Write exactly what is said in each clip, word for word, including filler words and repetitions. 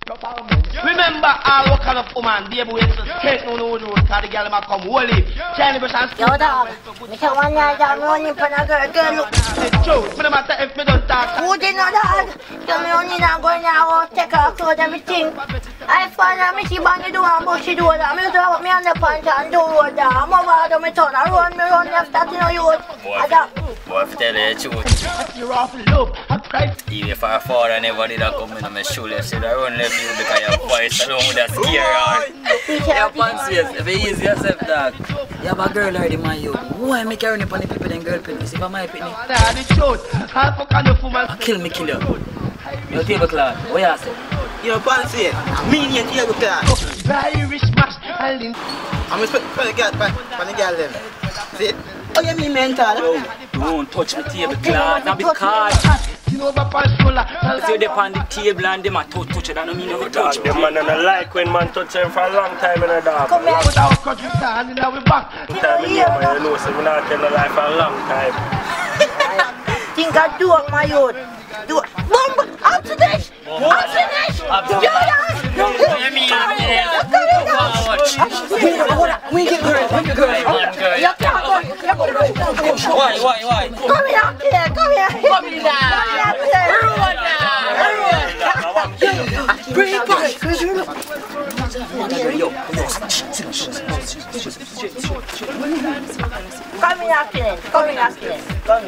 Remember all what kind of woman be able to take no no no cause the girl might come holy. Tell me brush and yo dog, me say one night I'm running for a girl, girl look. It's true, me no matter if me don't talk. Who did know that? Tell me only now going now, take her clothes and everything. I find her, me see bang the door and bush the door. Me used to have me on the pants and do road there. I'm over to me turn and run, me run left that you know you. Boy, if tell you the truth. You're off love, I cry. Even if our father never did that come in on my shoulder, say I run left you because your voice alone with that scare heart. Yeah, Pansies, if you easy yourself, dog. You have a girl already, man, you. Why make her run up on the people then girl penny? See, for my penny. I kill me, kill you. Your tablecloth, what you say? Yo, Pansies, me and your tablecloth. Very rich mash, I live. I'm respect for the girl, for the girl them. See? Oh, you mean mental? Yo, don't touch my tablecloth, not because. You know the shoulder. If you're there on the table and them a touch, touch it, that don't mean you touch me. The man don't like when man touch him for a long time in a dog. Come here. Without cut you stand in our back. Time in here, man, you know, so we not tell the life for a long time. Think I do it, my youth. Do it. Boom! Up to this! Up to this! Do that! We get girl, we get girl. You can't go. You can't go. Why, why, why? Come here, up here. Come here. Come here now. Ruin now. Bring it back. Come here, kid. Come here, kid. Come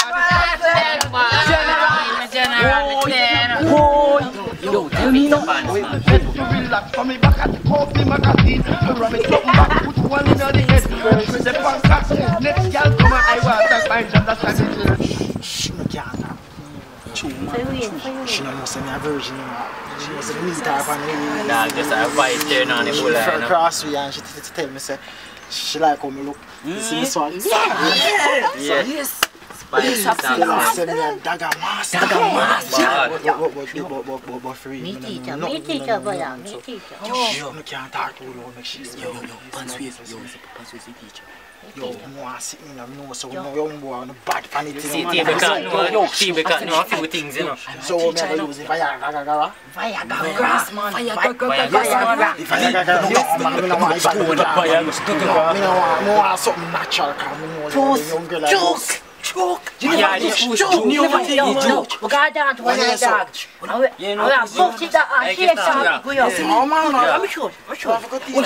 here. General, General. Yo, tell me no man. Relax for me back at the coffee magazine. Rub it up back, put one in the head. With the pancake. Next girl come and I want to find some that time. Shh, me can't. She don't know say me a virgin. She was a military family. Dog, just a vice turn on the bull. She from Crossway and she tell me say she like how me look. You see me swag? Yes. Spice sounds. Say me a dagger master. Dagger master. But but free. Me teacher, me teacher, brother. Me teacher. Yo, me can't talk to you. Make she. Yo, yo, yo, Pansies, yo, Pansies the teacher. Yo, no one sit in and know so no young boy on the bad funny See, thing. table cat, no, table cat, no, a few things, you know. So me I use Viagra. Viagra, grass man. Viagra, Viagra. Viagra, no man, me no want Viagra. Me no want, me want something natural. Cause me know the young girl. Joke. Joke. Yeah, this push joke. You never take it joke. We got down to one night dog. You know, we have booked it up and shake some people. Oh man, I'm sure. I'm sure.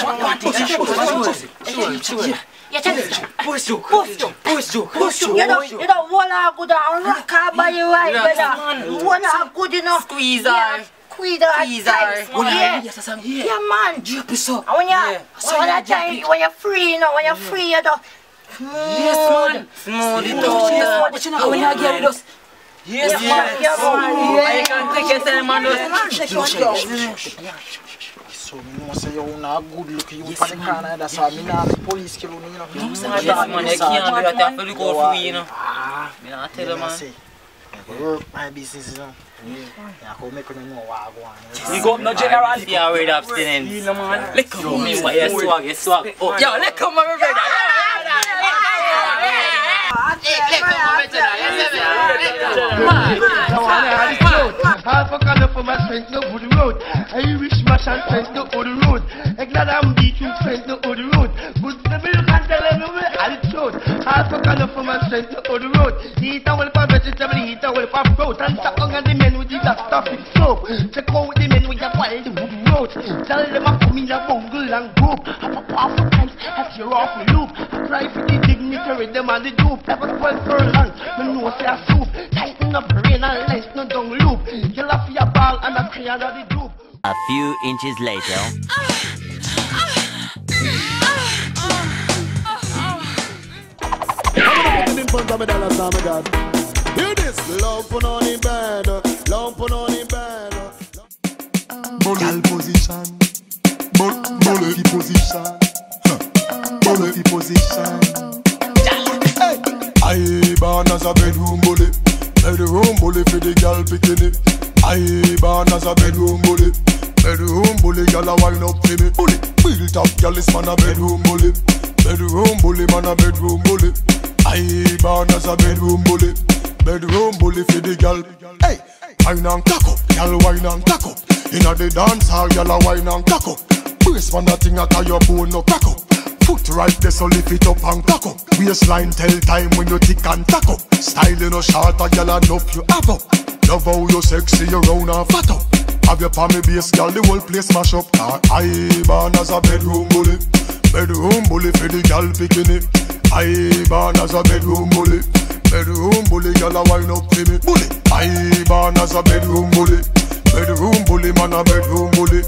Sure. You tell me. Push joke. Push joke. Push joke. Push joke. You know, you know, one are good and rock her by your right, brother. One are good enough. Squeeze her. Squeeze her. Squeeze her. Yeah. Yeah, man. Drop it so. And when you, when that time, when you're free, you know, when you're free, you know. Yes, man. Smooth it out. But you know when you get it, us. Yes, man. I can take it, tell man. So me know say you not good look you for the corner. That's why me not make police kill you, you know. Yes, man, you can't do that. You have to look out for you, know. Ah, Me not tell you, man. I go work my business, you know. Yeah, I go make you know what I go on. You go up no general. You are worried abstinence. You know, man. Let come me, why you swag, you swag. Oh, yo, let come my brother. I forgot for my friends no good road. Irish mash and friends no good road. I glad I'm beat you friends no good road. But the milk and tell them no I told. I forgot for my friends no good road. Eat a well for vegetable, eat a well for fruit. And stop on the men with the stuff in soap. Check out the men with the wild wood road. Tell them I come in a bungle and group. Have a powerful times as you're off the loop. I try for the dignitary, them and the dupe. Never twelve furlong, me know say a soup. Tighten up brain and lens no dung loop. You laugh your ball and a clear out the dupe. A few inches later. Hear this, love put on the bed, love put on the bed. Bullet position, bullet position, bullet position. I born as a bedroom bully, bedroom bully for the girl bikini. I born as a bedroom bully, bedroom bully girl a wine up for me. Bully, built up girl is man a bedroom bully, bedroom bully man a bedroom bully. I born as a bedroom bully, bedroom bully for the girl. Hey, wine and cock up, girl wine and cock up. Inna the dance hall, gyal a wine and cock up. Brace man a thing a tie your bone no crack up. Foot right there so lift it up and cock up. Waistline tell time when you tick and tack up. Style you no short a gyal enough you have up. Love how you sexy you round and fat up. Have your palmy base gyal the whole place smash up. I born as a bedroom bully. Bedroom bully for the gyal bikini. I born as a bedroom bully. Bedroom bully gyal a wine up for me. Bully. I born as a bedroom bully. Bedroom bully man a bedroom bully.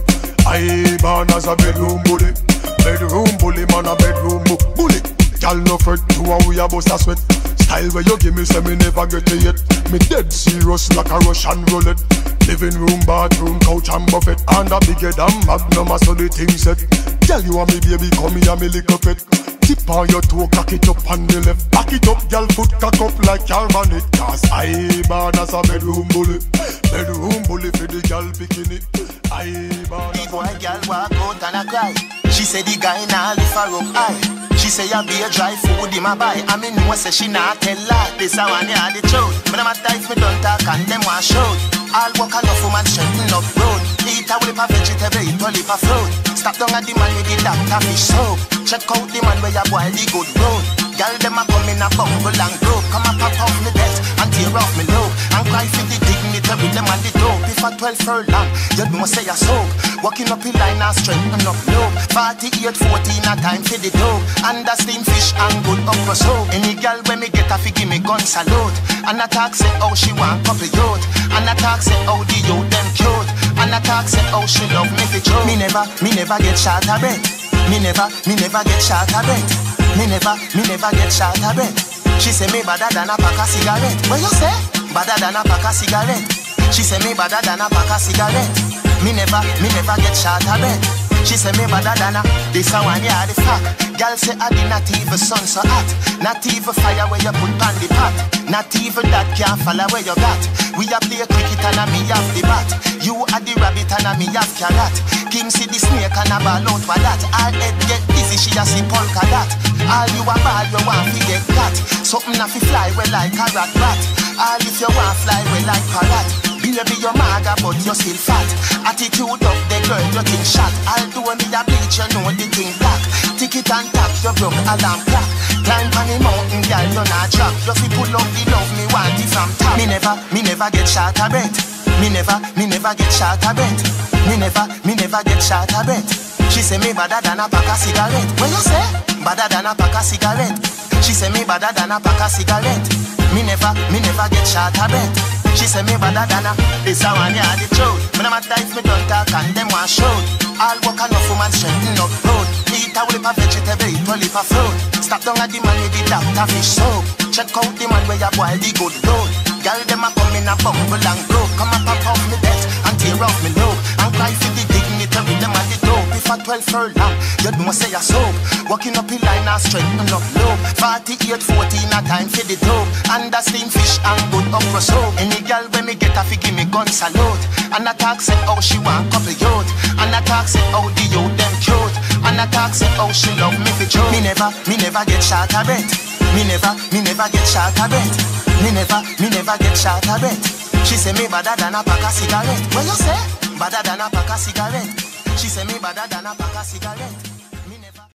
I born as a bedroom bully. Bedroom bully man a bedroom bu bully. Gyal no fret to a we a bust a sweat. Style where you give me say me never get it yet. Me dead serious like a Russian roulette. Living room, bathroom, couch and buffet. And a bigger than Magnum so the thing set. Gyal you and me baby come here me lick up it. Tip on your toe, cock it up on the left. Back it up, gyal foot cock up like your man it. Cause I born as a bedroom bully. Bedroom bully for the gyal bikini. I born as a boy gyal walk out and a cry. She say the guy nah lift her up high. She say ya be a dry food in my buy. I mean no say she nah tell lie. This a one ya the truth. Me no matter if me don't talk and them want shout. All work enough woman strengthen up road. Eat a whip of vegetable, eat a lip of fruit. Stop down at the man with the doctor fish soap. Check out the man where ya boil the good road. Girl them a come in a bumble and grope. Come a pop off me death and tear off me lobe. And cry for the dignity with them and the dope. If a twelve furlong, you know say a soap. Walking up in line and strengthen up low. Forty-eight, fourteen a time for the dough. And the steam fish and good upper soap. Any girl when me get a fi give me gun salute. And a talk say how she want couple youth. And a talk say how the youth them cute. And a talk say how she love me fi true. Me never, me never get shot a bet. Me never, me never get shot a bet. Me never, me never get shot a bet. She say me badder than a pack of cigarette. What you say? Badder than a pack of cigarette. She say me badder than a pack of cigarette. Me never, me never get shot a bet. She say me badder than a. This a one yeah the fact. Girl say I did not even sun so hot. Not even fire where you put on the pot. Not even that can't follow where you got. We a play cricket and a me have the bat. You are the rabbit and a me have carrot. Kim see the snake and a ball out for that. All head get busy, she a see polka dot. All you a ball, you want to get cat. Something a fi fly well like a rat rat. All if you want fly well like parrot. Baby you maga but you still fat. Attitude up the girl, you think shot. All do me a bleach, you know the thing black. Tick it and tap, you broke alarm clock. Climb on the mountain, girl, you not drop. You fi pull up the love, me want it from top. Me never, me never get shot a bet. Me never, me never get shot a bet. Me never, me never get shot a bet. She say me badder than a pack of cigarette. What you say? Badder than a pack of cigarette. She say me badder than a pack of cigarette. Me never, me never get shot a bet. She say me badder than a. This a one yeah the truth. Me no matter if me don't talk and them want shout. All work enough woman strengthen up road. Eat a whip of vegetable, eat a lip of fruit. Stop down at the man with the doctor fish soap. Check out the man where you boil the good road. Girl them a come in a bumble and grow. Come a pop off me death and tear off me lobe. And cry for the dignity with them at the dope. If a twelve furlong, you know say a soap. Walking up in line and strengthen up low. Forty-eight, fourteen a time for the dope. And the steam fish and good upper soap. Any girl when me get a fi give me gun salute. And a talk say how she want couple youth. And a talk say how the youth them cute. And a talk say how she love me for true. Me never, me never get shot a bet. Me never, me never get shot a bet. Me never, me never get shot a bet. She say me badder than a pack of cigarette. What you say? Badder than a pack of cigarette. She say me badder than a pack of cigarette.